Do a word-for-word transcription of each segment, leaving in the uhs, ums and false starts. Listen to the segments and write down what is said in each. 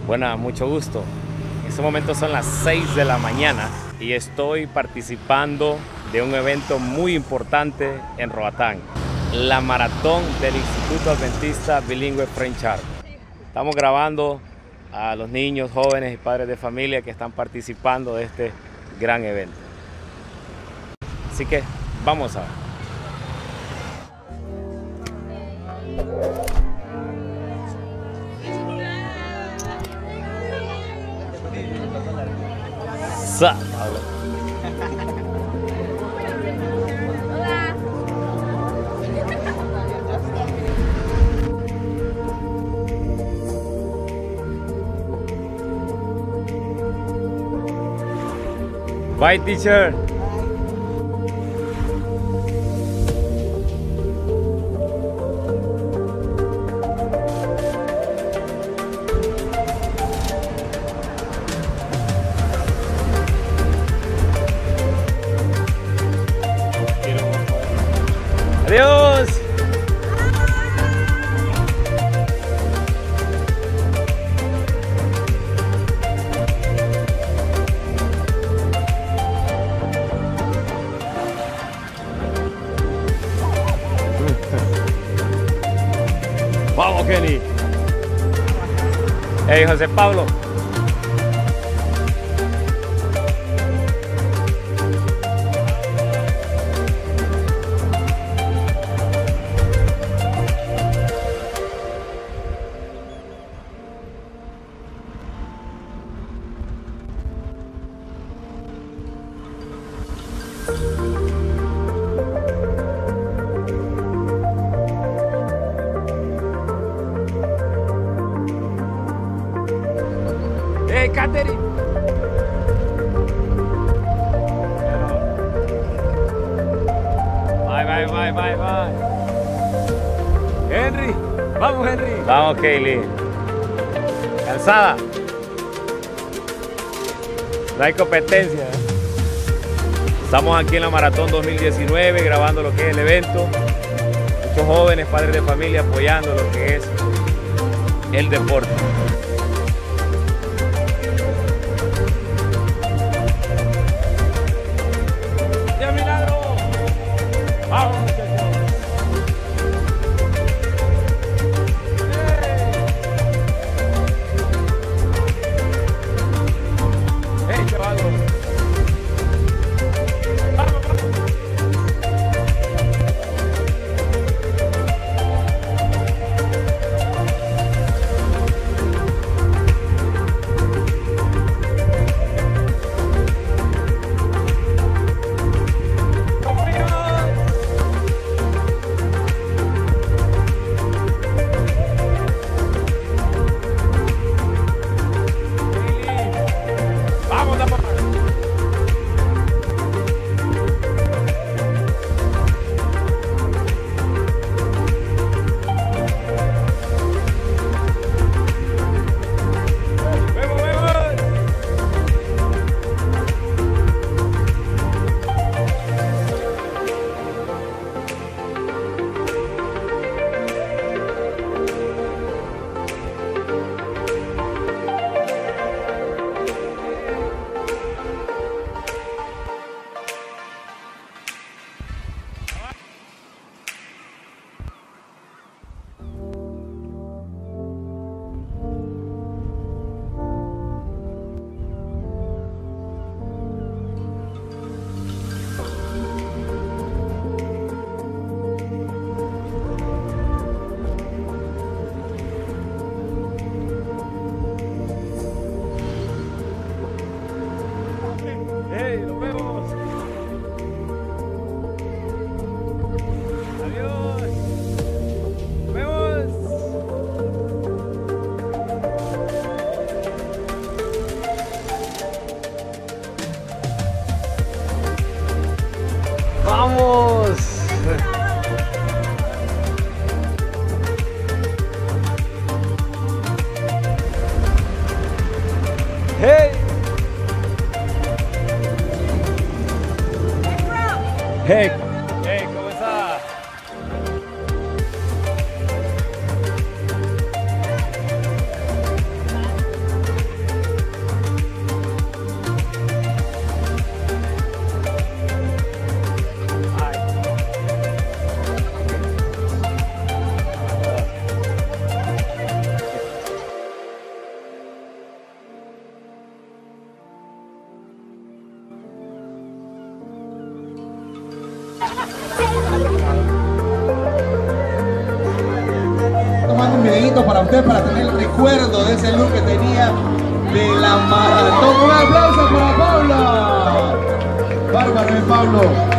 Buenas, mucho gusto. En este momento son las seis de la mañana y estoy participando de un evento muy importante en Roatán, la maratón del Instituto Adventista Bilingüe French Arts. Estamos grabando a los niños, jóvenes y padres de familia que están participando de este gran evento. Así que vamos a ver. Sa, Pablo. Bye, teacher. Adiós. Vamos, Kenny. Hey, José Pablo. Hey, Katherine. Bye, bye, bye, bye, bye. Henry, vamos, Henry. Vamos, Kaylee. Cansada. No hay competencia. Estamos aquí en la Maratón dos mil diecinueve grabando lo que es el evento. Muchos jóvenes, padres de familia apoyando lo que es el deporte. ¡Qué milagro! ¡Vamos, muchachos! ¡Hey! ¡Hey, chavalo! ¡Hey, nos vemos! ¡Adiós! ¡Nos vemos! ¡Vamos! ¡Hey! Hey, hey, ¿cómo estás? usted para tener el recuerdo de ese look que tenía de la maratón. Un aplauso para Pablo. Bárbaro, eh, Pablo.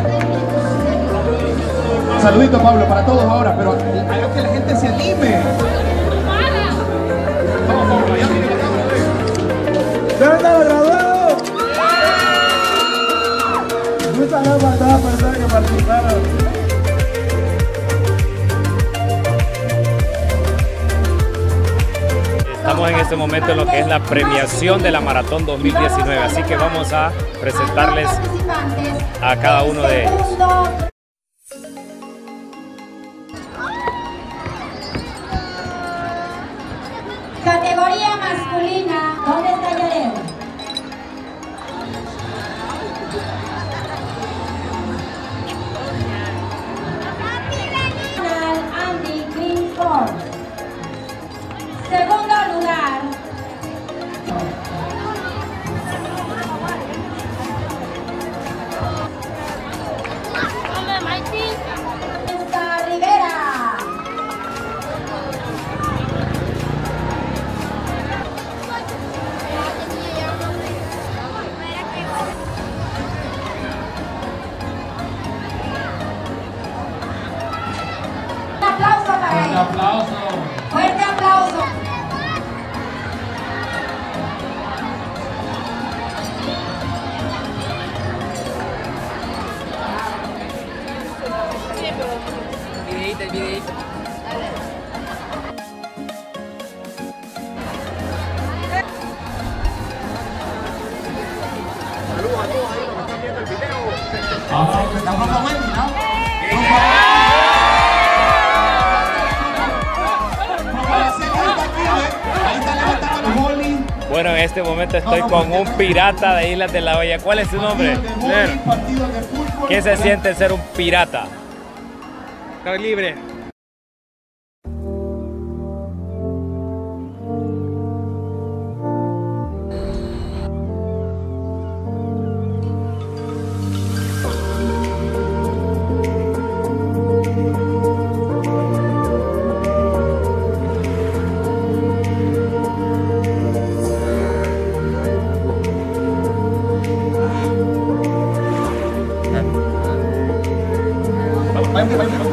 Un saludito, Pablo, para todos ahora, pero haga que la gente se anime. Vamos, Pablo, allá viene la cámara, ve. ¡Se han graduado! Muchas gracias a todas las personas que participaron. Estamos en este momento en lo que es la premiación de la Maratón dos mil diecinueve, así que vamos a presentarles a cada uno de ellos. Categoría masculina, ¿dónde está Yareo? Andy Greenford. Segundo lugar. Rivera. Un aplauso para él. Un aplauso. Fuerte aplauso. Videíto, videíto. Saludos a todos ahí los que están viendo el video. La ropa Wendy, ¿no? Ahí está levantando los bolis. Bueno, en este momento estoy con un pirata de Islas de la Bella. ¿Cuál es su nombre? Partidos de fútbol. ¿Qué se siente ser un pirata? Estoy libre. Vamos, vamos, vamos.